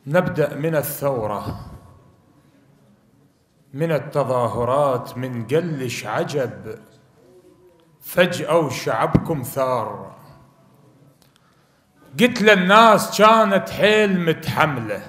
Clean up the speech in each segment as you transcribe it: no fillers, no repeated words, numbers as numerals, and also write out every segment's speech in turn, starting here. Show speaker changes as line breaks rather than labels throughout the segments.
نبدأ من الثورة، من التظاهرات، من قلش عجب فجأة وشعبكم ثار. قلت للناس كانت حيل متحملة،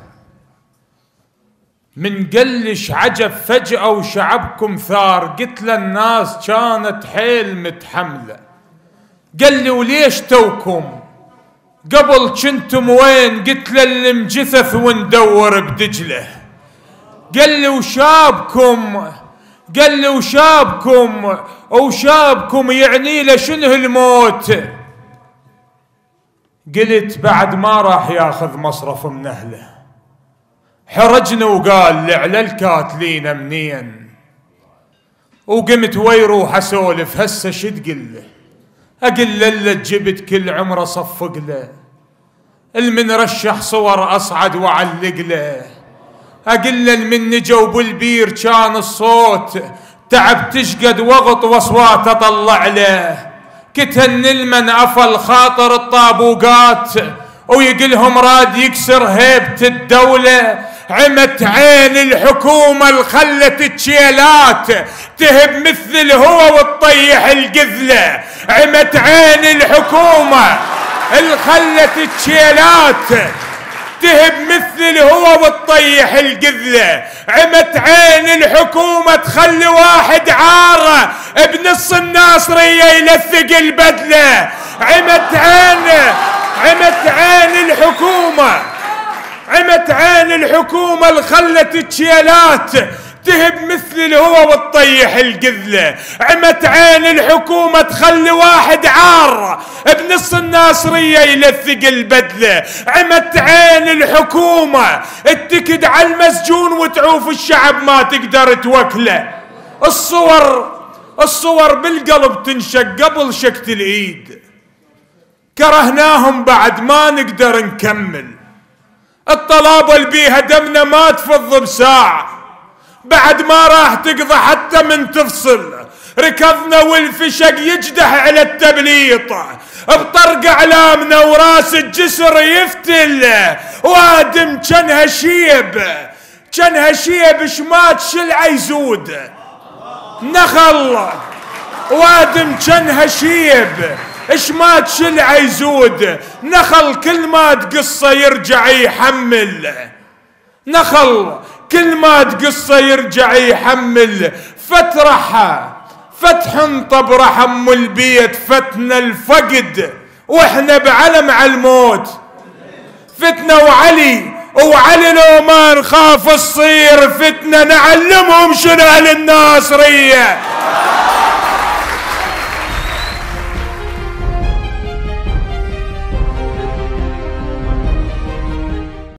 من قلش عجب فجأة وشعبكم ثار. قلت للناس كانت حيل متحملة. قال لي وليش توكم قبل كنتم وين؟ قلت له اللي مجثث وندور بدجله. قال لي وشابكم؟ قال لي وشابكم يعني له شنو الموت؟ قلت بعد ما راح ياخذ مصرف من اهله. حرجني وقال لي على الكاتلين منين؟ وقمت ويروح اسولف هسه شو تقول له؟ اقول له اللي جبت كل عمره صفق له، المن رشح صور اصعد وعلق له. اقول له المن نجوا بالبير كان الصوت تعب تشقد وغط واصوات اطلع له. كتن المن افل خاطر الطابوقات ويقلهم راد يكسر هيبة الدولة. عمت عين الحكومة الخلت التشيلات تهب مثل الهوى وتطيح القذلة. عمت عين الحكومة الخلت التشيلات تهب مثل الهوى وتطيح القذلة. عمت عين الحكومة تخلي واحد عارة بنص الناصرية يلثق البدلة. عمت عين الحكومة الخلت التشيلات تهب مثل الهوى وتطيح القذلة. عمت عين الحكومة تخلي واحد عار بنص الناصرية يلثق البدلة. عمت عين الحكومة اتكد على المسجون وتعوف الشعب ما تقدر توكله. الصور بالقلب تنشق قبل شكت الايد. كرهناهم بعد ما نقدر نكمل. الطلابة اللي بيها دمنا ما تفض بساعة بعد ما راح تقضى حتى من تفصل. ركضنا والفشق يجدح على التبليط بطرق اعلامنا وراس الجسر يفتل. وادم كانها شيب شمات شلعه يزود نخل. وادم كانها شيب شمات شلعه يزود نخل. كل ما تقصه يرجع يحمل. نخل كل ما تقصه يرجع يحمل. فتح طب رحم البيت فتنا الفقد واحنا بعلم على الموت. فتنا وعلي لو ما نخاف تصير فتنة. نعلمهم شنو الناصرية.